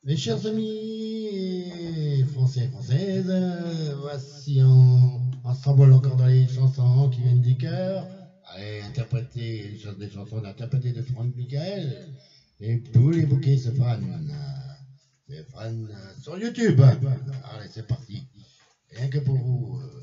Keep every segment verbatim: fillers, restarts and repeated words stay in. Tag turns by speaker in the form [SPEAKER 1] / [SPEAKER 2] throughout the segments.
[SPEAKER 1] Mes chers amis français et françaises, euh, voici en, ensemble encore dans les chansons qui viennent du cœur. Allez, interpréter les ch- des chansons interprétées de Franck Michael. Et tous les bouquets se fanent. Les fans euh, sur YouTube. Allez, c'est parti. Rien que pour vous. euh,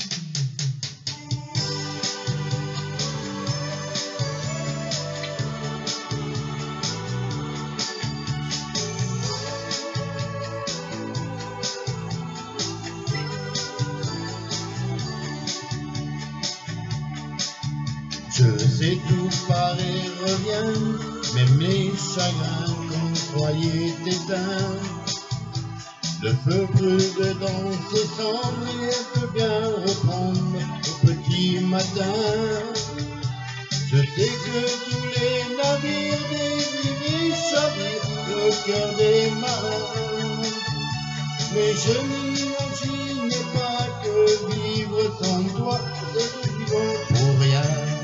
[SPEAKER 1] Je sais tout paraît revient, même les chagrins qu'on croyait éteints. Le feu brûle dans ses cendres et elle peut bien reprendre au petit matin. Je sais que tous les navires dévient chavirent le cœur des marins. Mais je n'imaginais pas que vivre sans toi, c'est vivre pour rien.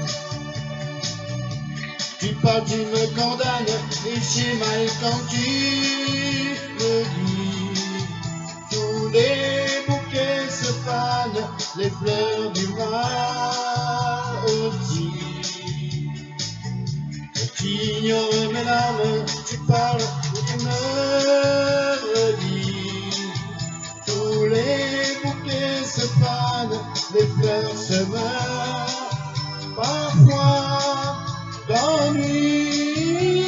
[SPEAKER 1] Tu pars, tu me condamnes, et j'ai mal quand tu me dis. Tous les bouquets se fanent, les fleurs du mal aussi. Tu ignores mes larmes, tu parles ou tu me dis. Tous les bouquets se fanent, les fleurs se meurent. Parfois d'ennui,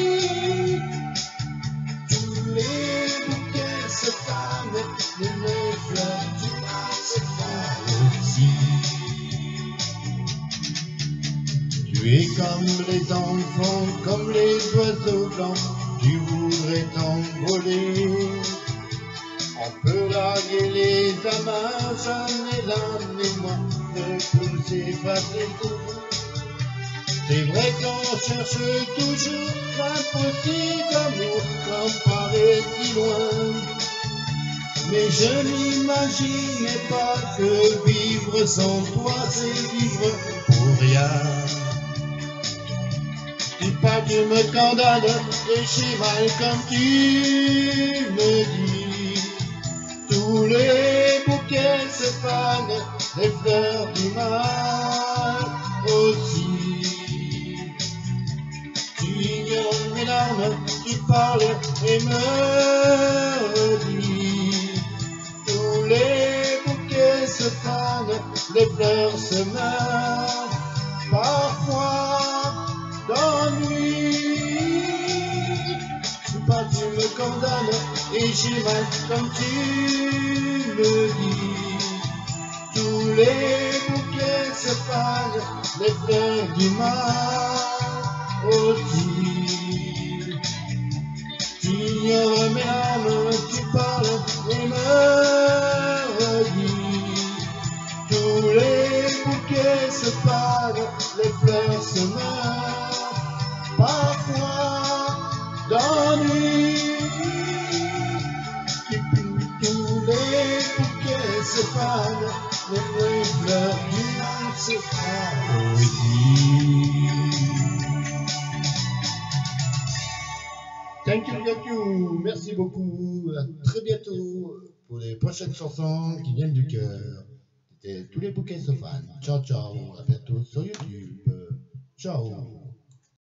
[SPEAKER 1] tous les bouquets se fanent, les fleurs du mal se fanent aussi. Tu es comme les enfants, comme les oiseaux blancs, tu voudrais t'envoler. On peut larguer les amas, jamais l'âme et moi ne peut s'effacer tout. C'est vrai qu'on cherche toujours l'impossible d'amour, quand paraît si loin. Mais je n'imaginais pas que vivre sans toi, c'est vivre pour rien. Tu pars, tu me condamnes, et j'ai mal comme tu me dis. Tous les bouquets se fanent, les fleurs du mal aussi. Tu ignores mes larmes, tu parles et me dis. Tous les bouquets se fanent, les fleurs se meurent. Parfois d'ennui, tu pars, tu me condamnes, et j'ai mal comme tu me dis. Tous les bouquets se fanent, les fleurs du mal aussi. Tu ignores mes larmes, tu parles et me dis. Tous les bouquets se fanent, les fleurs se meurent. Parfois d'ennui, tous les bouquets se fanent, les fleurs du mal se fanent aussi. Thank you, thank you. Merci beaucoup. À très bientôt pour les prochaines chansons qui viennent du cœur. C'était tous les bouquets se fanent. Ciao, ciao. À bientôt sur YouTube. Ciao.